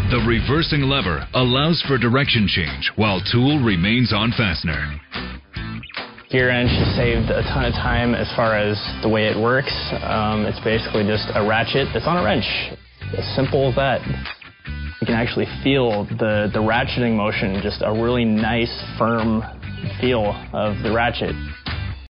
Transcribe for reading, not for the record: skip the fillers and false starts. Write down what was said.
The reversing lever allows for direction change while tool remains on fastener. Gear wrench saved a ton of time as far as the way it works. It's basically just a ratchet that's on a wrench. As simple as that. You can actually feel the ratcheting motion, just a really nice, firm feel of the ratchet.